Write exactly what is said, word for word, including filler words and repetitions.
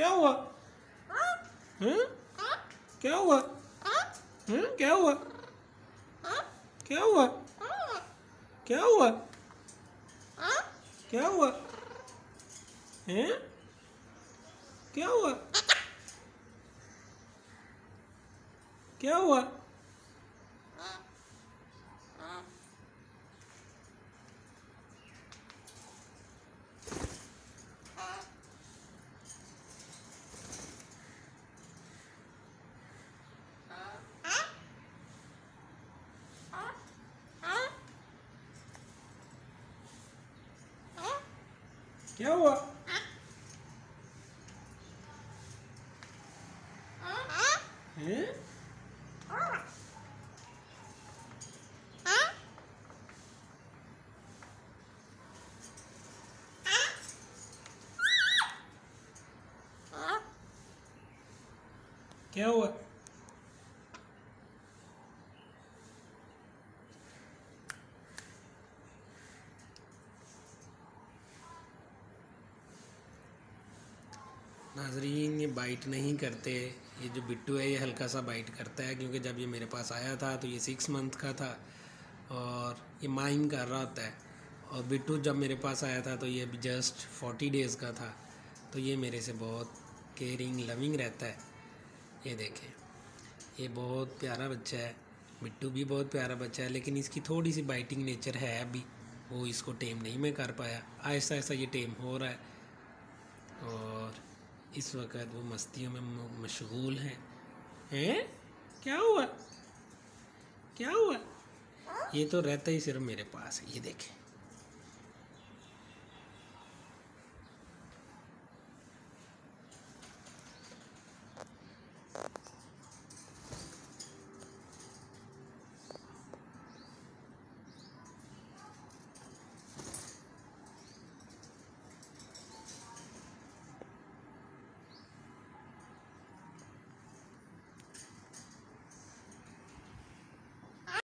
क्या हुआ? हम्म? क्या हुआ? हम्म? क्या हुआ? क्या हुआ? क्या हुआ? क्या हुआ? हैं? क्या हुआ? क्या हुआ? क्या हुआ? हैं? क्या हुआ? नाजरीन, ये बाइट नहीं करते। ये जो बिट्टू है ये हल्का सा बाइट करता है, क्योंकि जब ये मेरे पास आया था तो ये सिक्स मंथ का था और ये माइम कर रहा होता है। और बिट्टू जब मेरे पास आया था तो ये अभी जस्ट फोर्टी डेज़ का था। तो ये मेरे से बहुत केयरिंग लविंग रहता है। ये देखें, ये बहुत प्यारा बच्चा है। बिट्टू भी बहुत प्यारा बच्चा है, लेकिन इसकी थोड़ी सी बाइटिंग नेचर है अभी, वो इसको टेम नहीं मैं कर पाया। आहिस्ता आहिस्ता ये टेम हो रहा है और इस वक्त वो मस्तियों में मशगूल हैं। हैं? क्या हुआ? क्या हुआ? ये तो रहता ही सिर्फ मेरे पास है। ये देखें।